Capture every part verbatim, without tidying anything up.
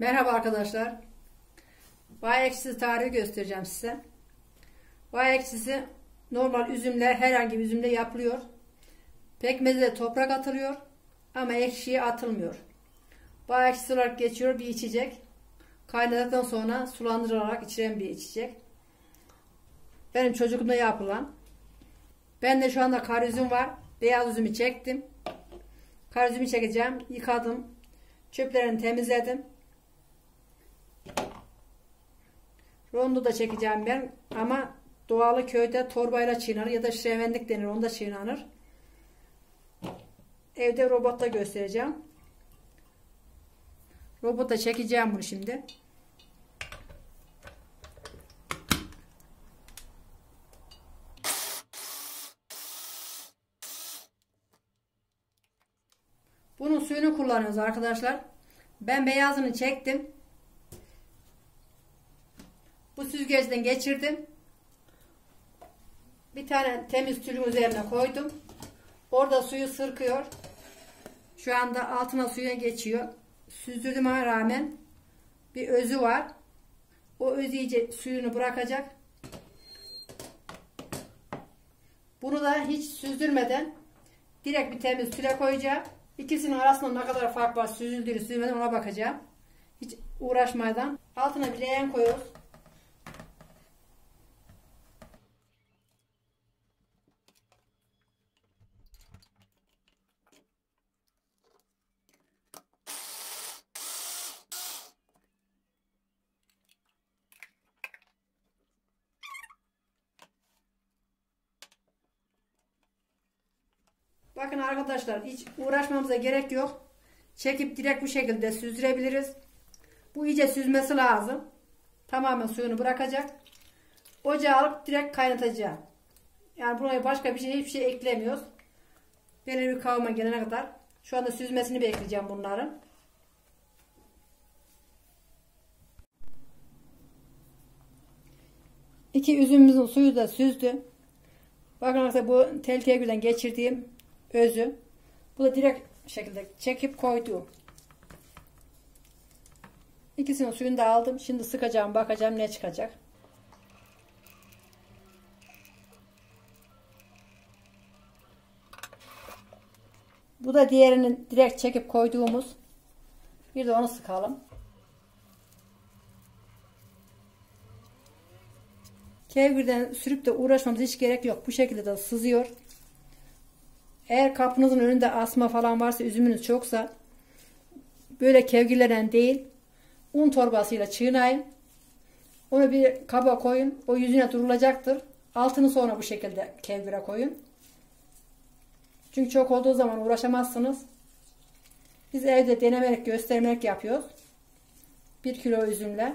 Merhaba arkadaşlar. Vay ekşisi tarifi göstereceğim size. Vay ekşisi normal üzümle, herhangi bir üzümle yapılıyor. Pekmeze de toprak atılıyor ama ekşiye atılmıyor. Vay ekşisi olarak geçiyor bir içecek. Kaynadıktan sonra sulandırılarak içilen bir içecek. Benim çocukluğumda yapılan. Ben de şu anda kara üzüm var. Beyaz üzümü çektim. Kara üzümü çekeceğim. Yıkadım. Çöplerini temizledim. Rondo da çekeceğim ben ama doğalı köyde torbayla çiğnenir ya da şirevendik denir, onda çiğnenir. Evde robotta göstereceğim. Robota çekeceğim bunu şimdi. Bunun suyunu kullanıyoruz arkadaşlar. Ben beyazını çektim. Bu süzgeçten geçirdim. Bir tane temiz tülün üzerine koydum. Orada suyu sırkıyor. Şu anda altına suya geçiyor. Süzdürdüğüme rağmen bir özü var. O öz iyice suyunu bırakacak. Bunu da hiç süzdürmeden direkt bir temiz tüle koyacağım. İkisinin arasında ne kadar fark var süzüldüğünü süzülmeden ona bakacağım. Hiç uğraşmadan. Altına bir leğen koyuyoruz. Bakın arkadaşlar, hiç uğraşmamıza gerek yok. Çekip direkt bu şekilde süzdürebiliriz. Bu iyice süzmesi lazım. Tamamen suyunu bırakacak. Ocağa alıp direkt kaynatacağım. Yani buraya başka bir şey, hiçbir şey eklemiyoruz. Böyle bir kıvama gelene kadar. Şu anda süzmesini bekleyeceğim bunların. İki üzümümüzün suyu da süzdü. Bakın arkadaşlar, bu tel tevgülden geçirdiğim özü. Bu da direkt şekilde çekip koyduğum. İkisinin suyunu da aldım. Şimdi sıkacağım, bakacağım ne çıkacak. Bu da diğerinin direkt çekip koyduğumuz. Bir de onu sıkalım. Kevgirden sürüp de uğraşmamıza hiç gerek yok. Bu şekilde de sızıyor. Eğer kapınızın önünde asma falan varsa, üzümünüz çoksa, böyle kevgirlerden değil, un torbasıyla çiğnayın. Onu bir kaba koyun. O yüzüne durulacaktır. Altını sonra bu şekilde kevgire koyun. Çünkü çok olduğu zaman uğraşamazsınız. Biz evde denemerek, göstermerek yapıyoruz. Bir kilo üzümle.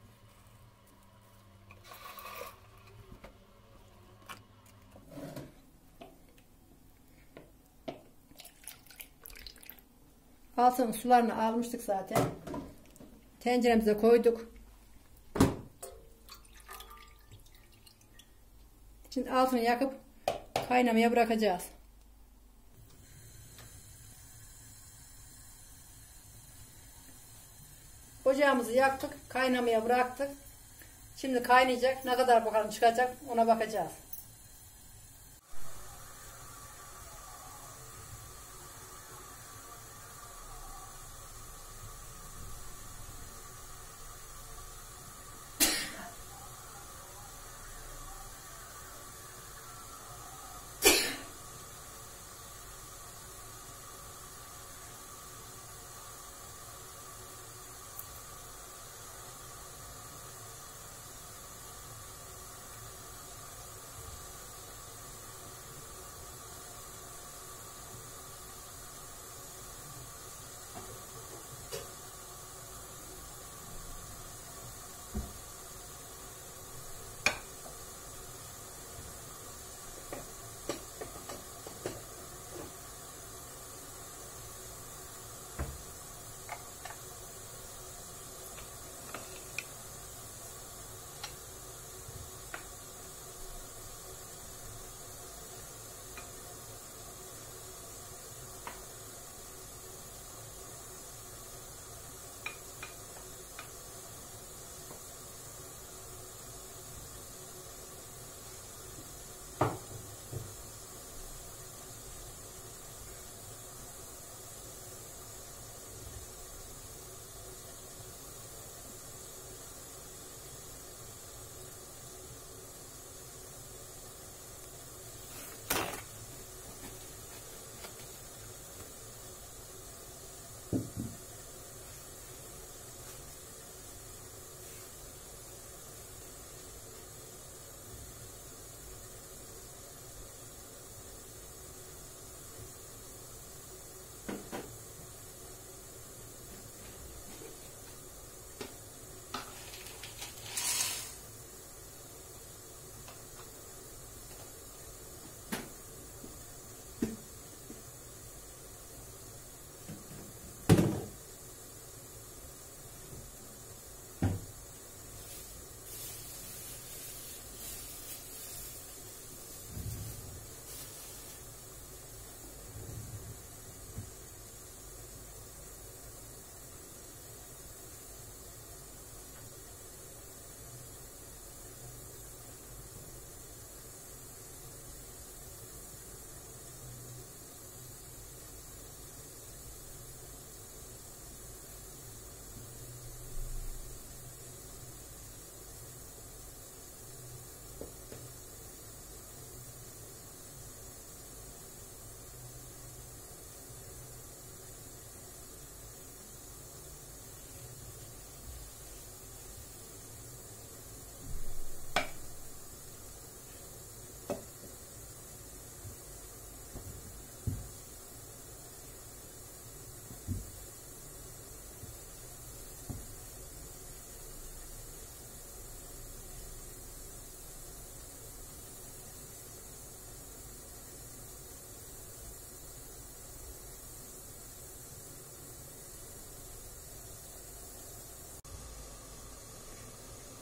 Altının sularını almıştık zaten. Tenceremize koyduk. Şimdi altını yakıp kaynamaya bırakacağız. Ocağımızı yaktık, kaynamaya bıraktık. Şimdi kaynayacak. Ne kadar bakalım çıkacak, ona bakacağız.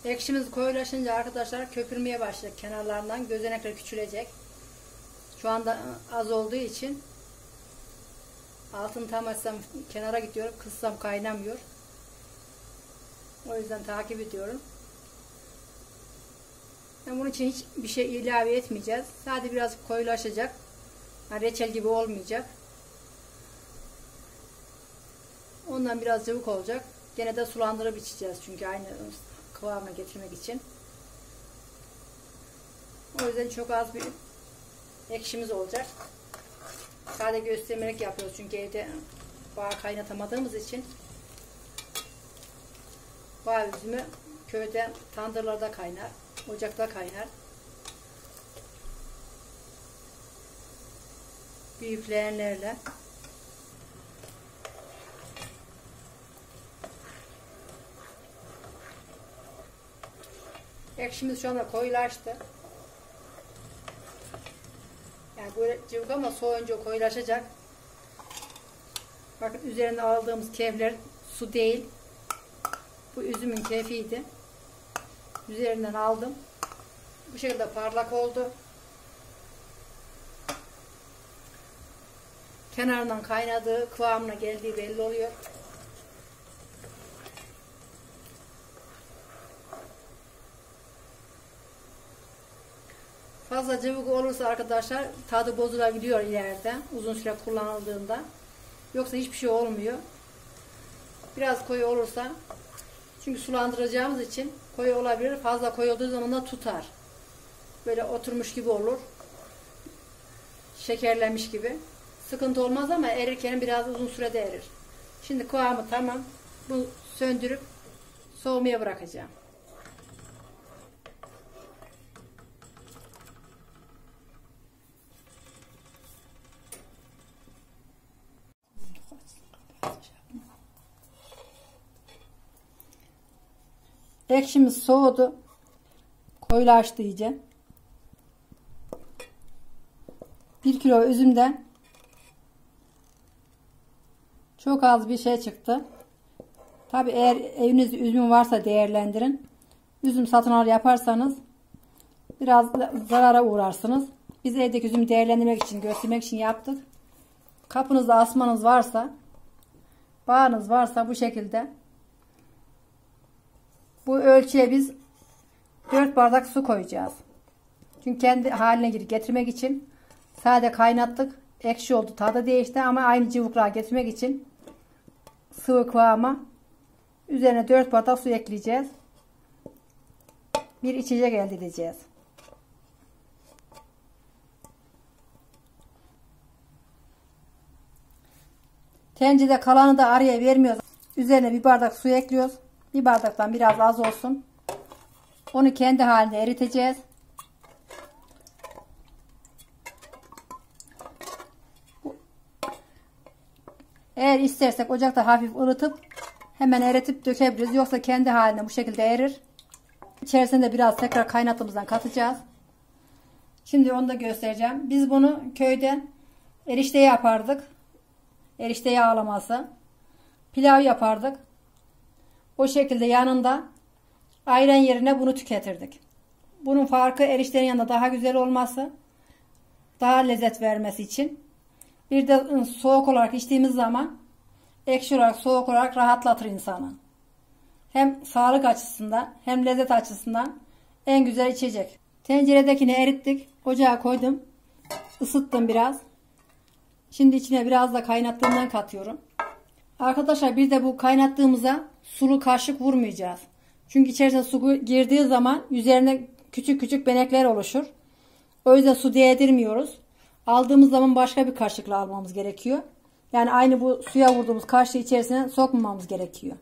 Ekşimiz koyulaşınca arkadaşlar köpürmeye başlayacak kenarlarından. Gözenekler küçülecek. Şu anda az olduğu için altını tam açsam kenara gidiyor. Kıssam kaynamıyor. O yüzden takip ediyorum. Yani bunun için hiçbir şey ilave etmeyeceğiz. Sadece biraz koyulaşacak. Yani reçel gibi olmayacak. Ondan biraz cıvık olacak. Gene de sulandırıp içeceğiz. Çünkü aynı kıvamına getirmek için. O yüzden çok az bir ekşimiz olacak. Sadece göstermelik yapıyoruz. Çünkü evde bağ kaynatamadığımız için. Bağ üzümü köyde tandırlarda kaynar. Ocakta kaynar. Büyük leğenlerle. Ekşimiz şu anda koyulaştı. Yani böyle cıvık ama soğuyunca koyulaşacak. Bakın üzerinde aldığımız kefler su değil. Bu üzümün kefiydi. Üzerinden aldım. Bu şekilde parlak oldu. Kenarından kaynadığı, kıvamına geldiği belli oluyor. Fazla cıvık olursa arkadaşlar tadı bozulabiliyor ileride. Uzun süre kullanıldığında. Yoksa hiçbir şey olmuyor. Biraz koyu olursa, çünkü sulandıracağımız için koyu olabilir. Fazla koyu olduğu zaman da tutar. Böyle oturmuş gibi olur. Şekerlemiş gibi. Sıkıntı olmaz ama erirken biraz uzun sürede erir. Şimdi kıvamı tamam. Bu söndürüp soğumaya bırakacağım. Ekşimiz soğudu. Koyulaştı iyice. bir kilo üzümden çok az bir şey çıktı. Tabi eğer evinizde üzüm varsa değerlendirin. Üzüm satın al yaparsanız biraz zarara uğrarsınız. Biz evdeki üzümü değerlendirmek için, göstermek için yaptık. Kapınızda asmanız varsa, bağınız varsa bu şekilde. Bu ölçüye biz dört bardak su koyacağız. Çünkü kendi haline getirmek için sade kaynattık. Ekşi oldu, tadı değişti ama aynı cıvıklığa getirmek için sıvı kıvama üzerine dört bardak su ekleyeceğiz. Bir içecek elde edeceğiz. Tencerede kalanı da araya vermiyoruz. Üzerine bir bardak su ekliyoruz. Bir bardaktan biraz az olsun. Onu kendi halinde eriteceğiz. Eğer istersek ocakta hafif ılıtıp hemen eritip dökebiliriz. Yoksa kendi halinde bu şekilde erir. İçerisinde biraz tekrar kaynattığımızdan katacağız. Şimdi onu da göstereceğim. Biz bunu köyde erişte yapardık. Erişte yağlaması. Pilav yapardık. O şekilde yanında ayran yerine bunu tüketirdik. Bunun farkı eriştenin yanında daha güzel olması, daha lezzet vermesi için. Bir de soğuk olarak içtiğimiz zaman ekşi olarak, soğuk olarak rahatlatır insanı. Hem sağlık açısından hem lezzet açısından en güzel içecek. Tenceredekini erittik. Ocağa koydum. Isıttım biraz. Şimdi içine biraz da kaynattığımdan katıyorum. Arkadaşlar bir de bu kaynattığımıza sulu kaşık vurmayacağız. Çünkü içerisine su girdiği zaman üzerine küçük küçük benekler oluşur. O yüzden su değdirmiyoruz. Aldığımız zaman başka bir kaşıkla almamız gerekiyor. Yani aynı bu suya vurduğumuz kaşığı içerisine sokmamamız gerekiyor.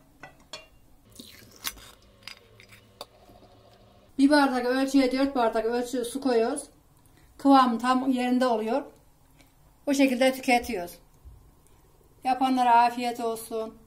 Bir bardak ölçüye dört bardak ölçü su koyuyoruz. Kıvamı tam yerinde oluyor. O şekilde tüketiyoruz. Yapanlara afiyet olsun.